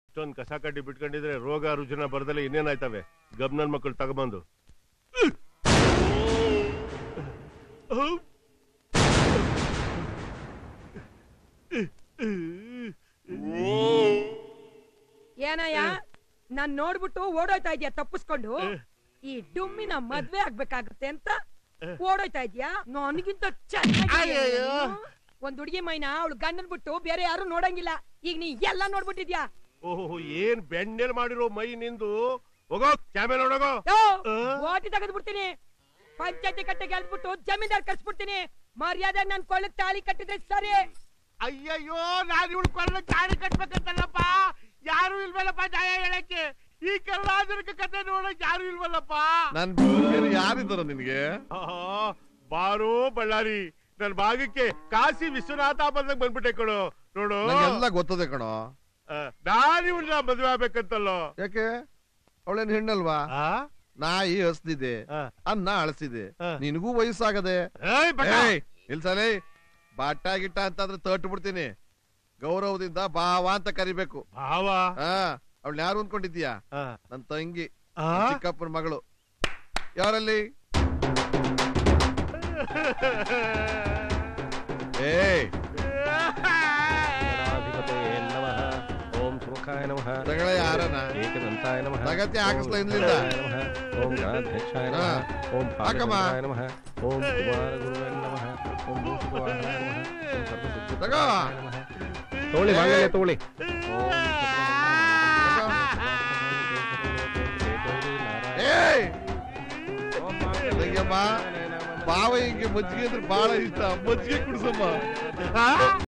ಇಷ್ಟೊಂದು ಕಸ ಕಡ್ಡಿ ಬಿಟ್ಕೊಂಡಿದ್ರೆ ರೋಗ ರುಜಿನ ಬರ್ದಲ್ಲ ಇನ್ನೇನಾಯ್ತವೆ ಗಬ್ನನ್ ಮಕ್ಕಳು ತಗೊಂಬಂದು ಏನಯ್ಯ ನಾನ್ ನೋಡ್ಬಿಟ್ಟು ಓಡೋಯ್ತಾ ಇದ್ಯಾ ತಪ್ಪಿಸ್ಕೊಂಡು ಈ ಡುಮ್ಮಿನ ಮದ್ವೆ ಆಗ್ಬೇಕಾಗುತ್ತೆ ಅಂತ ಓಡೋಯ್ತಾ ಇದ್ಯಾ ನನಗಿಂತ ಒಂದ್ ಹುಡುಗಿ ಮೈನ ಅವಳು ಗಂಡನ್ ಬಿಟ್ಟು ಬೇರೆ ಯಾರು ನೋಡಂಗಿಲ್ಲ ಈಗ ನೀ ಎಲ್ಲ ನೋಡ್ಬಿಟ್ಟಿದ್ಯಾ ಓಹೋ ಏನ್ ಬೆಣ್ಣೆಲ್ ಮಾಡಿರೋ ಮೈ ನಿಂದು ಹೋಗೋ ಕ್ಯಾಮೆರಾ ನೋಡೋಗೋ ಓಟಿ ತೆಗೆದು ಬಿಡ್ತೀನಿ ಪಂಚಾಯತಿ ಕಟ್ಟೆಗೆ ಎಳ್ದ್ಬಿಟ್ಟು ಜಮೀನ್ದಾರ್ ಕರ್ಸ್ಬಿಡ್ತೀನಿ ಮರ್ಯಾದೆ ನನ್ ಕೊಳ್ಳಕ್ ತಾಳಿ ಕಟ್ಟಿದ್ರೆ ಸರಿ ಅಯ್ಯಯ್ಯೋ ನಾನು ಇವಳು ಕೊಳ್ಳಕ್ ತಾಳಿ ಕಟ್ಬೇಕಂತಲ್ಲಪ್ಪ ಯಾರು ಇಲ್ವಲ್ಲಪ್ಪ ನ್ಯಾಯ ಹೇಳಕ್ಕೆ ಈ ಕಲ್ಲಾದರಕ್ಕೆ ಕತೆ ನೋಡಕ್ ಯಾರು ಇಲ್ವಲ್ಲಪ್ಪ ನನ್ ಯಾರಿದ್ದಾರ ನಿನ್ಗೆ ಬಾರೋ ಬಳ್ಳಾರಿ ನನ್ ಭಾಗಕ್ಕೆ ಕಾಶಿ ವಿಶ್ವನಾಥ ಬಂದಾಗ ಬಂದ್ಬಿಟ್ಟೆ ಕಣೋ ನೋಡು ಎಲ್ಲ ಗೊತ್ತದೆ ಕಣೋ ನಾನು ಇವಳನ್ನ ಮದ್ವೆ ಆಗ್ಬೇಕಂತಲ್ಲೋ ಯಾಕೆ ಅವಳೇನ್ ಹೆಣ್ಣಲ್ವಾ ನಾಯಿ ಹಸ್ದಿದೆ ಅನ್ನ ಅಳಸಿದೆ ನಿನಗೂ ವಯಸ್ಸಾಗದೆ ಇಲ್ಸಲೇ ಬಾಟ ಗಿಟ್ಟ ಅಂತಂದ್ರೆ ತಟ್ಟು ಬಿಡ್ತೀನಿ ಗೌರವದಿಂದ ಭಾವ ಅಂತ ಕರಿಬೇಕು ಭಾವ ಅವಳು ಯಾರು ಅನ್ಕೊಂಡಿದ್ಯಾ ನನ್ ತಂಗಿ ಚಿಕ್ಕಪ್ಪನ ಮಗಳು ಯಾರಲ್ಲಿ ಓಂ ಸುಖಾಯ ನಮಃ ಯಾರನ ಏಕದಂತಾಯ ನಮಃ ತಗತಿ ಹಾಕಿಸ್ಲ ಇನ್ಲಿಂದ ಓಂ ಗಣಾಧ್ಯಕ್ಷಾಯ ನಮಃ ಓಂ ಪಾಕಮಾಯ ನಮಃ ಓಂ ಕುಮಾರ ಗುರುವೇ ನಮಃ ಓಂ ಭೂಷಿತವಾಹನಾಯ ನಮಃ ಓಂ ಸರ್ವಸಿದ್ಧಿಪ್ರದಾಯ ನಮಃ ತೋಳಿ ಮಾಂಗಲ್ಯ ತೋಳಿ ಬಾವ ಹಿಂಗೆ ಮಜ್ಜಿಗೆ ಅಂದ್ರೆ ಬಹಳ ಇಷ್ಟ ಮಜ್ಜಿಗೆ ಕುಡಿಸಮ್ಮ